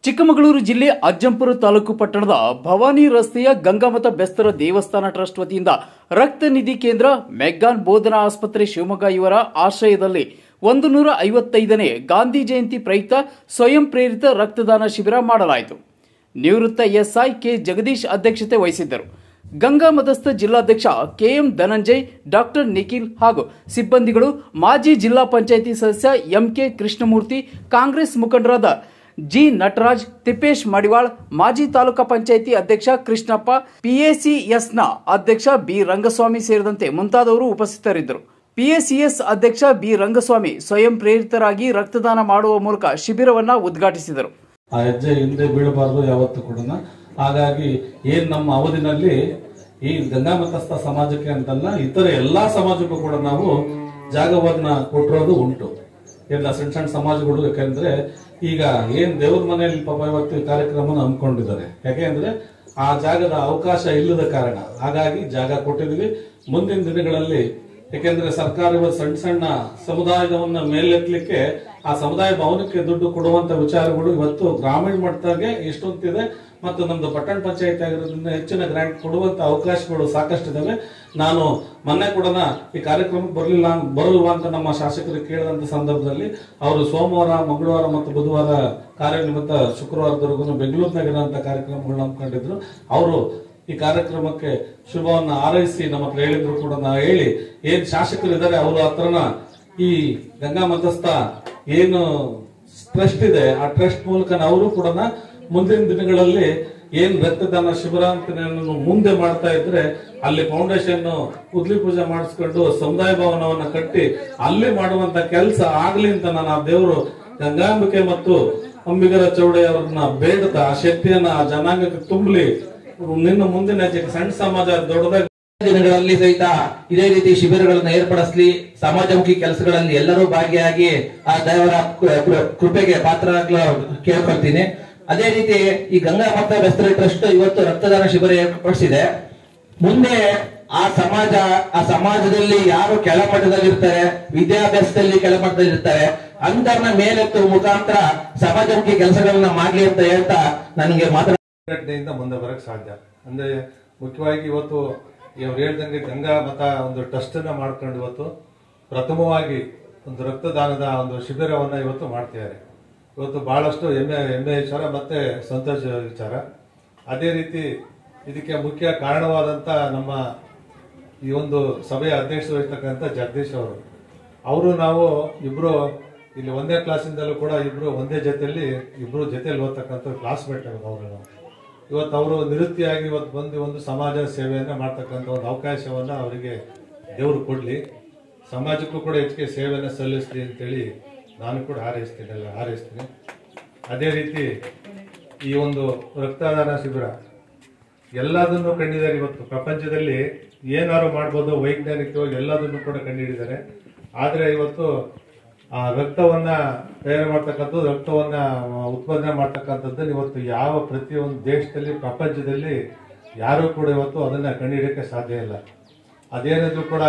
ಚಿಕ್ಕಮಗಳೂರು ಜಿಲ್ಲೆ ಅಜ್ಜಂಪುರ ತಾಲೂಕು ಪಟ್ಟಣದ ಭವಾನಿ ರಸ್ತೆಯ ಗಂಗಾಮತ ಬೆಸ್ತರ ದೇವಸ್ಥಾನ ಟ್ರಸ್ಟ್ ವತಿಯಿಂದ ರಕ್ತ ನಿಧಿ ಕೇಂದ್ರ ಮೆಗ್ಗಾನ್ ಬೋಧನಾ ಆಸ್ಪತ್ರೆ ಶಿವಮೊಗ್ಗ ಇವರ ಆಶ್ರಯದಲ್ಲಿ 155ನೇ ಗಾಂಧಿ ಜಯಂತಿ ಪ್ರಯುಕ್ತ ಸ್ವಯಂ ಪ್ರೇರಿತ ರಕ್ತದಾನ ಶಿಬಿರ ಮಾಡಲಾಯಿತು. ನಿವೃತ್ತ ಎಸ್ಐ ಕೆ ಜಗದೀಶ್ ಅಧ್ಯಕ್ಷತೆ ವಹಿಸಿದ್ದರು. ಗಂಗಾ ಮತಸ್ಥ ಜಿಲ್ಲಾಧ್ಯಕ್ಷ ಕೆಎಂ ಧನಂಜಯ್, ಡಾಕ್ಟರ್ ನಿಖಿಲ್ ಹಾಗೂ ಸಿಬ್ಬಂದಿಗಳು, ಮಾಜಿ ಜಿಲ್ಲಾ ಪಂಚಾಯಿತಿ ಸದಸ್ಯ ಎಂಕೆ ಕೃಷ್ಣಮೂರ್ತಿ, ಕಾಂಗ್ರೆಸ್ ಮುಖಂಡರಾದ ಜಿ ನಟರಾಜ್, ತಿಪ್ಪೇಶ್ ಮಡಿವಾಳ್, ಮಾಜಿ ತಾಲೂಕಾ ಪಂಚಾಯಿತಿ ಅಧ್ಯಕ್ಷ ಕೃಷ್ಣಪ್ಪ, ಪಿಎಸಿಎಸ್ನ ಅಧ್ಯಕ್ಷ ಬಿ ರಂಗಸ್ವಾಮಿ ಸೇರಿದಂತೆ ಮುಂತಾದವರು ಉಪಸ್ಥಿತರಿದ್ದರು. ಪಿಎಸಿಎಸ್ ಅಧ್ಯಕ್ಷ ಬಿ ರಂಗಸ್ವಾಮಿ ಸ್ವಯಂ ಪ್ರೇರಿತರಾಗಿ ರಕ್ತದಾನ ಮಾಡುವ ಮೂಲಕ ಶಿಬಿರವನ್ನು ಉದ್ಘಾಟಿಸಿದರು. ಆ ಹೆಜ್ಜೆ ಹಿಂದೆ ಬೀಳಬಾರದು ಯಾವತ್ತೂ ಕೂಡ. ಹಾಗಾಗಿ ಏನ್ ನಮ್ಮ ಅವಧಿನಲ್ಲಿ ಈ ಗಂಗಾ ಮತಸ್ಥ ಸಮಾಜಕ್ಕೆ ಅಂತಲ್ಲ, ಇತರ ಎಲ್ಲಾ ಸಮಾಜಕ್ಕೂ ಕೂಡ ನಾವು ಜಾಗವನ್ನ ಕೊಟ್ಟಿರೋದು ಉಂಟು. ಎಲ್ಲ ಸಣ್ಣ ಸಣ್ಣ ಸಮಾಜಗಳು, ಯಾಕೆಂದ್ರೆ ಈಗ ಏನ್ ದೇವ್ರ ಮನೆಯಲ್ಲಿ ಪಾಪ ಇವತ್ತು ಕಾರ್ಯಕ್ರಮನ ಹಮ್ಮಿಕೊಂಡಿದ್ದಾರೆ. ಯಾಕೆಂದ್ರೆ ಆ ಜಾಗದ ಅವಕಾಶ ಇಲ್ಲದ ಕಾರಣ ಹಾಗಾಗಿ ಜಾಗ ಕೊಟ್ಟಿದ್ವಿ. ಮುಂದಿನ ದಿನಗಳಲ್ಲಿ ಯಾಕೆಂದ್ರೆ ಸರ್ಕಾರ ಇವತ್ತು ಸಣ್ಣ ಸಣ್ಣ ಸಮುದಾಯದವನ್ನ ಮೇಲೆತ್ತಲಿಕ್ಕೆ ಆ ಸಮುದಾಯ ಭವನಕ್ಕೆ ದುಡ್ಡು ಕೊಡುವಂತ ವಿಚಾರಗಳು ಇವತ್ತು ಗ್ರಾಮೀಣ ಮಟ್ಟದಾಗೆ ಎಷ್ಟೊಂದಿದೆ. ಮತ್ತು ನಮ್ದು ಪಟ್ಟಣ ಪಂಚಾಯತ್ ಆಗಿರೋದ್ರಿಂದ ಹೆಚ್ಚಿನ ಗ್ರಾಂಟ್ ಕೊಡುವಂತ ಅವಕಾಶಗಳು ಸಾಕಷ್ಟಿದಾವೆ. ನಾನು ಮೊನ್ನೆ ಕೂಡ ಈ ಕಾರ್ಯಕ್ರಮಕ್ಕೆ ಬರಲ್ವಾ ಅಂತ ನಮ್ಮ ಶಾಸಕರಿಗೆ ಕೇಳಿದಂತ ಸಂದರ್ಭದಲ್ಲಿ ಅವರು ಸೋಮವಾರ, ಮಂಗಳವಾರ ಮತ್ತು ಬುಧವಾರ ಕಾರ್ಯನಿಮಿತ್ತ ಶುಕ್ರವಾರದವರೆಗೂ ಬೆಂಗಳೂರಿನಾಗಿರುವಂತ ಕಾರ್ಯಕ್ರಮಗಳನ್ನ ಹಮ್ಮಿಕೊಂಡಿದ್ರು. ಅವರು ಈ ಕಾರ್ಯಕ್ರಮಕ್ಕೆ ಶುಭವನ್ನ ಹಾರೈಸಿ ನಮ್ಮ ಹತ್ರ ಹೇಳಿದ್ರು ಕೂಡ. ನಾವು ಹೇಳಿ ಏನ್ ಶಾಸಕರು ಇದ್ದಾರೆ ಅವ್ರ ಹತ್ರನ ಈ ಗಂಗಾ ಮತಸ್ಥ ಏನು ಟ್ರಸ್ಟ್ ಇದೆ ಆ ಟ್ರಸ್ಟ್ ಮೂಲಕ ಅವರು ಕೂಡ ಮುಂದಿನ ದಿನಗಳಲ್ಲಿ ಏನ್ ರಕ್ತದಾನ ಶಿಬಿರ ಅಂತ ಮುಂದೆ ಮಾಡ್ತಾ ಇದ್ರೆ ಅಲ್ಲಿ ಫೌಂಡೇಶನ್ ಉದ್ಲಿ ಪೂಜೆ ಮಾಡಿಸ್ಕೊಂಡು ಸಮುದಾಯ ಭವನವನ್ನ ಕಟ್ಟಿ ಅಲ್ಲಿ ಮಾಡುವಂತ ಕೆಲಸ ಆಗ್ಲಿ ಅಂತ ನಾನು ಆ ದೇವರು ಗಂಗಾಂಬಿಕೆ ಮತ್ತು ಅಂಬಿಗರ ಚೌಡೆ ಅವ್ರನ್ನ ಬೇಡದ ಆ ಶಕ್ತಿಯನ್ನ ಆ ಜನಾಂಗಕ್ಕೆ ತುಂಬಲಿ. ನಿನ್ನ ಮುಂದಿನ ಸಣ್ಣ ಸಮಾಜ ದೊಡ್ಡದಾಗಿ ದಿನಗಳಲ್ಲಿ ಸಹಿತ ಇದೇ ರೀತಿ ಶಿಬಿರಗಳನ್ನು ಏರ್ಪಡಿಸಲಿ. ಸಮಾಜಮುಖಿ ಕೆಲಸಗಳಲ್ಲಿ ಎಲ್ಲರೂ ಭಾಗಿಯಾಗಿ ಆ ದೇವರ ಕೃಪೆಗೆ ಪಾತ್ರರಾಗಲು ಕೇಳ್ಕೊಳ್ತೀನಿ. ಅದೇ ರೀತಿ ಈ ಗಂಗಾ ಮತ ಬೆಸ್ತರ ಟ್ರಸ್ಟ್ ಇವತ್ತು ರಕ್ತದಾನ ಶಿಬಿರ ಏರ್ಪಡಿಸಿದೆ. ಮುಂದೆ ಆ ಸಮಾಜದಲ್ಲಿ ಯಾರು ಕೆಳಮಟ್ಟದಲ್ಲಿ ಇರ್ತಾರೆ, ವಿದ್ಯಾಭ್ಯಾಸದಲ್ಲಿ ಕೆಳಮಟ್ಟದಲ್ಲಿ ಇರ್ತಾರೆ, ಅಂತರ್ನ ಮೇಲೆತ್ತು ಮುಖಾಂತರ ಸಮಾಜಮುಖಿ ಕೆಲಸಗಳನ್ನ ಮಾಡ್ಲಿ ಅಂತ ಹೇಳ್ತಾ ನನಗೆ ಸಂಘಟನೆಯಿಂದ ಮುಂದೆ ಬರಕ್ ಸಾಧ್ಯ. ಅಂದ್ರೆ ಮುಖ್ಯವಾಗಿ ಇವತ್ತು ಇವ್ರು ಹೇಳ್ದಂಗೆ ಗಂಗಾ ಮತ ಒಂದು ಟ್ರಸ್ಟ್ ಅನ್ನ ಮಾಡ್ಕೊಂಡು ಇವತ್ತು ಪ್ರಥಮವಾಗಿ ಒಂದು ರಕ್ತದಾನದ ಒಂದು ಶಿಬಿರವನ್ನ ಇವತ್ತು ಮಾಡ್ತಿದ್ದಾರೆ. ಇವತ್ತು ಬಹಳಷ್ಟು ಹೆಮ್ಮೆ ವಿಚಾರ ಮತ್ತೆ ಸಂತೋಷ ವಿಚಾರ. ಅದೇ ರೀತಿ ಇದಕ್ಕೆ ಮುಖ್ಯ ಕಾರಣವಾದಂತ ನಮ್ಮ ಈ ಒಂದು ಸಭೆಯ ಅಧ್ಯಕ್ಷರು ಇರ್ತಕ್ಕಂಥ ಜಗದೀಶ್ ಅವರು ನಾವು ಇಬ್ರು ಇಲ್ಲಿ ಒಂದೇ ಕ್ಲಾಸಿಂದಲೂ ಕೂಡ ಇಬ್ರು ಒಂದೇ ಜೊತೆಯಲ್ಲಿ ಓದ್ತಕ್ಕಂಥ ಕ್ಲಾಸ್ಮೇಟ್ ಅವರು. ಇವತ್ತು ಅವರು ನಿವೃತ್ತಿಯಾಗಿ ಇವತ್ತು ಬಂದು ಒಂದು ಸಮಾಜ ಸೇವೆಯನ್ನ ಮಾಡ್ತಕ್ಕಂಥ ಒಂದು ಅವಕಾಶವನ್ನ ಅವರಿಗೆ ದೇವರು ಕೊಡ್ಲಿ, ಸಮಾಜಕ್ಕೂ ಕೂಡ ಹೆಚ್ಚಿಗೆ ಸೇವೆಯನ್ನ ಸಲ್ಲಿಸ್ಲಿ ಅಂತೇಳಿ ನಾನು ಕೂಡ ಹಾರೈಸ್ತೀನಿ. ಅದೇ ರೀತಿ ಈ ಒಂದು ರಕ್ತದಾನ ಶಿಬಿರ ಎಲ್ಲದನ್ನು ಕಂಡಿದ್ದಾರೆ. ಇವತ್ತು ಪ್ರಪಂಚದಲ್ಲಿ ಏನಾದ್ರು ಮಾಡ್ಬೋದು ವೈಜ್ಞಾನಿಕವಾಗಿ ಎಲ್ಲದನ್ನು ಕೂಡ ಕಂಡುಹಿಡಿದ್ದಾರೆ. ಆದ್ರೆ ಇವತ್ತು ಆ ರಕ್ತವನ್ನ ತಯಾರು ಮಾಡ್ತಕ್ಕಂಥದ್ದು, ರಕ್ತವನ್ನ ಉತ್ಪಾದನೆ ಮಾಡ್ತಕ್ಕಂಥದ್ದನ್ನು ಇವತ್ತು ಯಾವ ಪ್ರತಿಯೊಂದು ದೇಶದಲ್ಲಿ ಪ್ರಪಂಚದಲ್ಲಿ ಯಾರು ಕೂಡ ಇವತ್ತು ಅದನ್ನ ಕಂಡುಹಿಡಿಯಕ್ಕೆ ಸಾಧ್ಯ ಇಲ್ಲ. ಅದೇನಿದ್ರು ಕೂಡ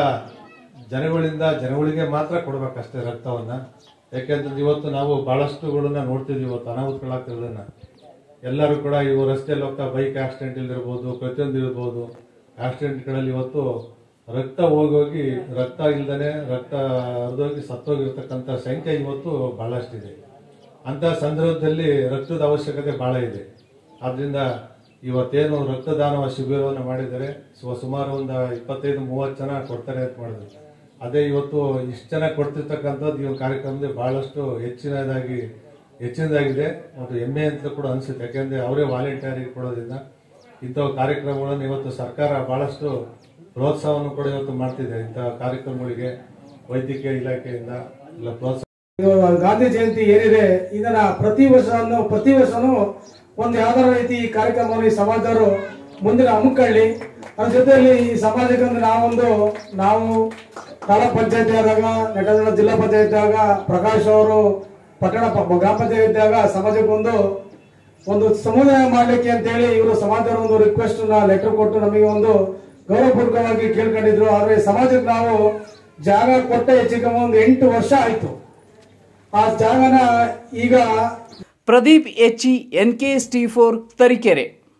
ಜನಗಳಿಗೆ ಮಾತ್ರ ಕೊಡ್ಬೇಕಷ್ಟೇ ರಕ್ತವನ್ನ. ಯಾಕೆಂತಂದ್ರೆ ಇವತ್ತು ನಾವು ಬಹಳಷ್ಟುಗಳನ್ನ ನೋಡ್ತಿದ್ವಿ, ಇವತ್ತು ಅನಾಹುತಗಳಾಗ್ತಿರೋದನ್ನ. ಎಲ್ಲರೂ ಕೂಡ ಇವು ರಸ್ತೆಯಲ್ಲಿ ಹೋಗ್ತಾ ಬೈಕ್ ಆಕ್ಸಿಡೆಂಟ್ ಇಲ್ದಿರ್ಬೋದು, ಪ್ರತಿಯೊಂದು ಇರ್ಬೋದು, ಆಕ್ಸಿಡೆಂಟ್ಗಳಲ್ಲಿ ಇವತ್ತು ರಕ್ತ ಹೋಗಿ ರಕ್ತ ಇಲ್ದೇನೆ ರಕ್ತ ಹರಿದೋಗಿ ಸತ್ತೋಗಿರ್ತಕ್ಕಂಥ ಸಂಖ್ಯೆ ಇವತ್ತು ಬಹಳಷ್ಟಿದೆ. ಅಂತ ಸಂದರ್ಭದಲ್ಲಿ ರಕ್ತದ ಅವಶ್ಯಕತೆ ಬಹಳ ಇದೆ. ಆದ್ರಿಂದ ಇವತ್ತೇನು ರಕ್ತದಾನ ಶಿಬಿರವನ್ನು ಮಾಡಿದ್ದಾರೆ, ಸುಮಾರು ಒಂದು 25-30 ಜನ ಕೊಡ್ತಾರೆ ಅಂತ ಮಾಡಿದ್ರು. ಅದೇ ಇವತ್ತು ಇಷ್ಟು ಜನ ಕೊಡ್ತಿರ್ತಕ್ಕಂಥದ್ದು ಈ ಒಂದು ಕಾರ್ಯಕ್ರಮದಲ್ಲಿ ಬಹಳಷ್ಟು ಹೆಚ್ಚಿನದಾಗಿದೆ ಮತ್ತು ಹೆಮ್ಮೆ ಅಂತ ಕೂಡ ಅನಿಸುತ್ತೆ. ಯಾಕೆಂದ್ರೆ ಅವರೇ ವಾಲಂಟಿಯರಿಗೆ ಕೊಡೋದ್ರಿಂದ ಇಂಥ ಕಾರ್ಯಕ್ರಮಗಳನ್ನು ಇವತ್ತು ಸರ್ಕಾರ ಬಹಳಷ್ಟು ಪ್ರೋತ್ಸಾಹವನ್ನು ಕೂಡ ಇವತ್ತು ಮಾಡ್ತಿದೆ. ಇಂತಹ ಕಾರ್ಯಕ್ರಮಗಳಿಗೆ ವೈದ್ಯಕೀಯ ಇಲಾಖೆಯಿಂದ ಎಲ್ಲ ಪ್ರೋತ್ಸಾಹ. ಗಾಂಧಿ ಜಯಂತಿ ಏನಿದೆ ಇದನ್ನ ಪ್ರತಿ ವರ್ಷನೂ ಒಂದು ಯಾವ್ದಾರ ರೀತಿ ಈ ಕಾರ್ಯಕ್ರಮವನ್ನು ಈ ಸಮಾಜದವರು ಮುಂದಿನ ಹಮ್ಮಿಕೊಳ್ಳಿ. ಅದ್ರ ಜೊತೆಯಲ್ಲಿ ಈ ಸಮಾಜಕ್ಕೆ ನಾವು ತಾಲೂಕ್ ಪಂಚಾಯತಿ ಆದಾಗ, ನಟರಾಜ ಜಿಲ್ಲಾ ಪಂಚಾಯತಿ ಆದಾಗ, ಪ್ರಕಾಶ್ ಅವರು ಪಟ್ಟಣ ಗ್ರಾಮ ಪಂಚಾಯತಿ ಆದಾಗ ಸಮಾಜಕ್ಕೆ ಒಂದು ಸಮುದಾಯ ಮಾಡ್ಲಿಕ್ಕೆ ಅಂತ ಹೇಳಿ ಇವರು ಸಮಾಜದವರು ಒಂದು ರಿಕ್ವೆಸ್ಟ್ ಲೆಟರ್ ಕೊಟ್ಟು ನಮಗೆ ಒಂದು ಗೌರವಪೂರ್ವಕವಾಗಿ ಕೇಳ್ಕೊಂಡಿದ್ರು. ಆದ್ರೆ ಸಮಾಜಕ್ಕೆ ನಾವು ಜಾಗ ಕೊಟ್ಟ ಹೆಚ್ಚಿಗೆ 8 ವರ್ಷ ಆಯ್ತು. ಆ ಜಾಗನ ಈಗ ಪ್ರದೀಪ್ ಎಚ್ಇ NKST4 ತರೀಕೆರೆ.